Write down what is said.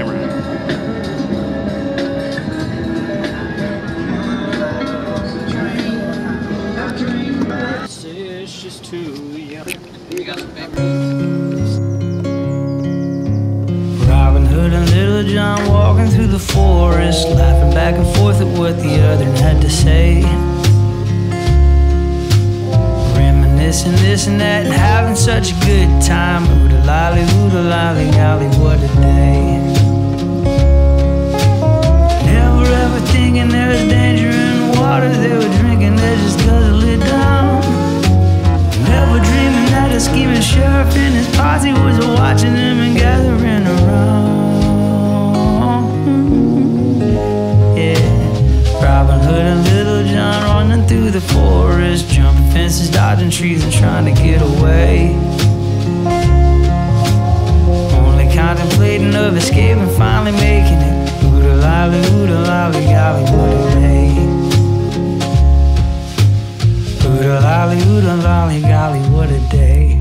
camera. It's just too young. You got some papers? Robin Hood and Little John walking through the forest, laughing back and forth at what the other had to say. Reminiscing this and that and having such a good time. Oo-De-Lally, oo-De-Lally, golly, what a day. Never ever thinking there's danger in the water they were drinking, they just guzzle it down. Never dreaming that a scheming sheriff and his posse was watching them and gathering around. Yeah, Robin Hood and Little John running through the forest, jumping fences, dodging trees and trying to get away. Only contemplating of escaping, finally making it. Oo-De-Lally, oo-De-Lally, golly, what a day. Oo-De-Lally, oo-De-Lally, golly, what a day.